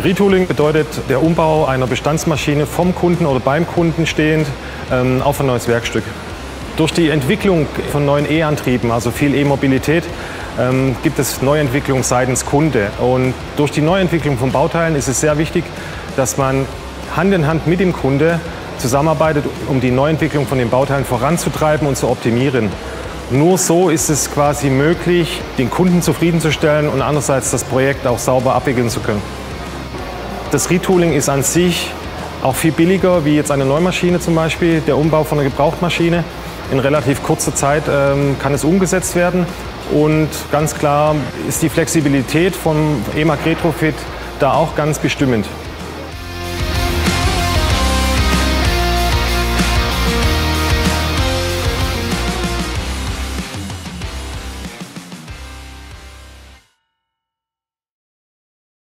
Retooling bedeutet der Umbau einer Bestandsmaschine vom Kunden oder beim Kunden stehend auf ein neues Werkstück. Durch die Entwicklung von neuen E-Antrieben, also viel E-Mobilität, gibt es Neuentwicklung seitens Kunde. Und durch die Neuentwicklung von Bauteilen ist es sehr wichtig, dass man Hand in Hand mit dem Kunde zusammenarbeitet, um die Neuentwicklung von den Bauteilen voranzutreiben und zu optimieren. Nur so ist es quasi möglich, den Kunden zufriedenzustellen und andererseits das Projekt auch sauber abwickeln zu können. Das Retooling ist an sich auch viel billiger wie jetzt eine Neumaschine zum Beispiel. Der Umbau von einer Gebrauchtmaschine. In relativ kurzer Zeit kann es umgesetzt werden. Und ganz klar ist die Flexibilität vom eMAG Retrofit da auch ganz bestimmend.